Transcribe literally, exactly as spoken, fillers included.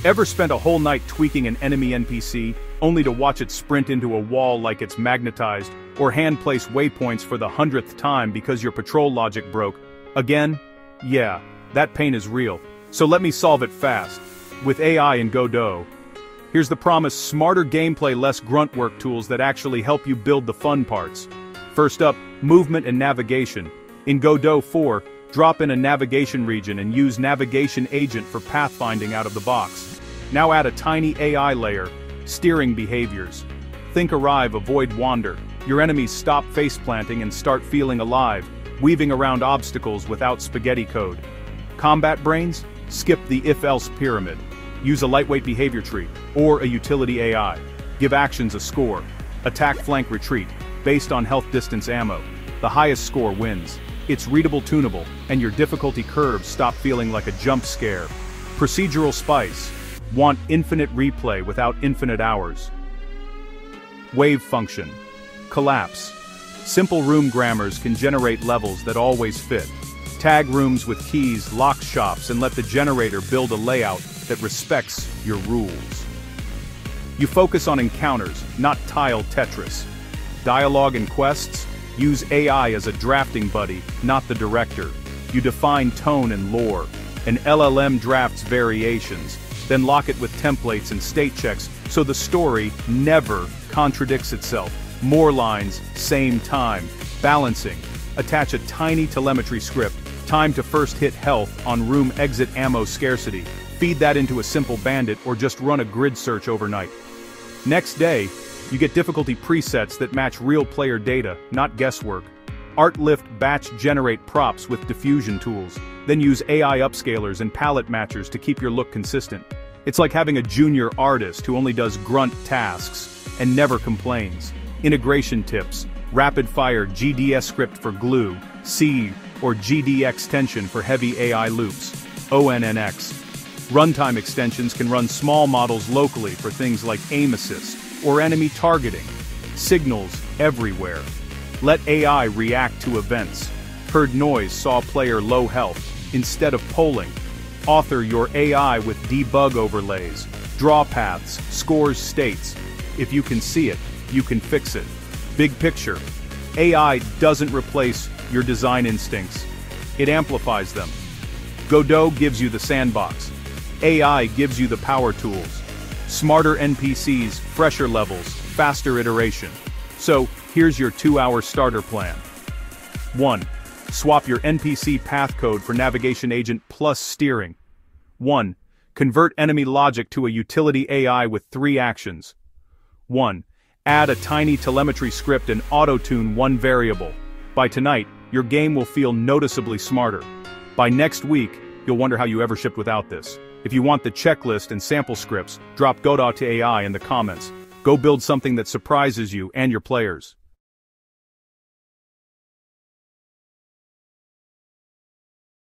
Ever spent a whole night tweaking an enemy N P C, only to watch it sprint into a wall like it's magnetized, or hand-place waypoints for the hundredth time because your patrol logic broke? Again? Yeah, that pain is real. So let me solve it fast. With A I and Godot. Here's the promised smarter gameplay, less grunt work tools that actually help you build the fun parts. First up, movement and navigation. In Godot four, drop in a navigation region and use Navigation Agent for pathfinding out of the box. Now add a tiny A I layer, steering behaviors. Think arrive, avoid wander. Your enemies stop faceplanting and start feeling alive, weaving around obstacles without spaghetti code. Combat brains? Skip the if-else pyramid. Use a lightweight behavior tree, or a utility A I. Give actions a score. Attack, flank, retreat, based on health, distance, ammo. The highest score wins. It's readable, tunable, and your difficulty curves stop feeling like a jump scare. Procedural spice. Want infinite replay without infinite hours. Wave function. Collapse. Simple room grammars can generate levels that always fit. Tag rooms with keys, lock shops, and let the generator build a layout that respects your rules. You focus on encounters, not tile Tetris. Dialogue and quests? Use A I as a drafting buddy, not the director. You define tone and lore. An L L M drafts variations, then lock it with templates and state checks so the story never contradicts itself. More lines, same time. Balancing. Attach a tiny telemetry script, time to first hit health on room exit ammo scarcity. Feed that into a simple bandit or just run a grid search overnight. Next day, you get difficulty presets that match real player data, not guesswork. Art lift batch generate props with diffusion tools, then use A I upscalers and palette matchers to keep your look consistent. It's like having a junior artist who only does grunt tasks and never complains. Integration tips: rapid-fire G D S script for glue, C or G D extension for heavy A I loops, O N N X. Runtime extensions can run small models locally for things like aim assist or enemy targeting. Signals everywhere. Let A I react to events. Heard noise, saw player low health, instead of polling. Author your A I with debug overlays. Draw paths, scores states. If you can see it, you can fix it. Big picture. A I doesn't replace your design instincts. It amplifies them. Godot gives you the sandbox. A I gives you the power tools. Smarter N P Cs, fresher levels, faster iteration. So, here's your two-hour starter plan. one. Swap your N P C path code for Navigation Agent plus steering. one. Convert enemy logic to a utility A I with three actions. one. Add a tiny telemetry script and auto-tune one variable. By tonight, your game will feel noticeably smarter. By next week, you'll wonder how you ever shipped without this. If you want the checklist and sample scripts, drop Godot to A I in the comments. Go build something that surprises you and your players.